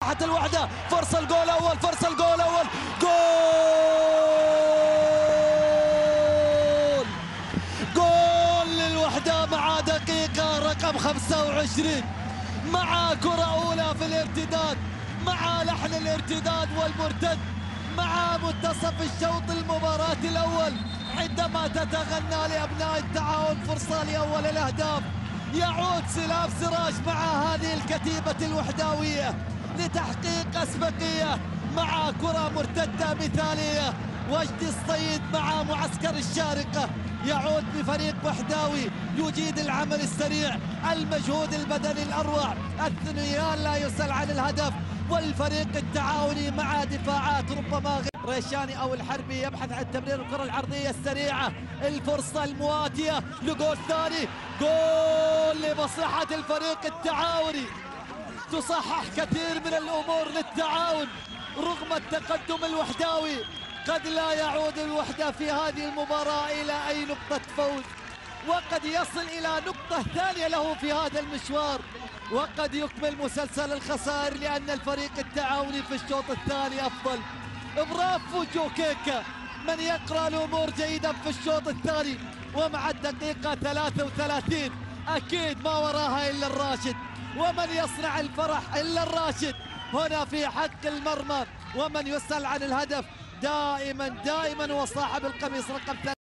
مصلحة الوحدة. فرصة الجول أول، فرصة الجول أول، جول للوحدة مع دقيقة رقم 25، مع كرة أولى في الارتداد، مع لحن الارتداد والمرتد، مع منتصف الشوط المباراة الأول، عندما تتغنى لأبناء التعاون فرصة لأول الأهداف. يعود سلاف سراج مع هذه الكتيبة الوحداوية لتحقيق أسبقية مع كرة مرتدة مثالية. وجدي الصيد مع معسكر الشارقة يعود بفريق وحداوي يجيد العمل السريع، المجهود البدني الأروع، الثنيان لا يسأل عن الهدف، والفريق التعاوني مع دفاعات ربما ريشاني أو الحربي يبحث عن تمرير الكرة العرضية السريعة. الفرصة المواتية لجول ثاني، جول لمصلحة الفريق التعاوني، تصحح كثير من الأمور للتعاون رغم التقدم الوحداوي. قد لا يعود الوحدة في هذه المباراة إلى أي نقطة فوز، وقد يصل إلى نقطة ثانية له في هذا المشوار، وقد يكمل مسلسل الخسائر لأن الفريق التعاوني في الشوط الثاني أفضل. برافو جوكيكا من يقرأ الأمور جيدا في الشوط الثاني، ومع الدقيقة 33 أكيد ما وراها إلا الراشد، ومن يصنع الفرح إلا الراشد هنا في حق المرمى. ومن يسأل عن الهدف دائما هو صاحب القميص رقم 3.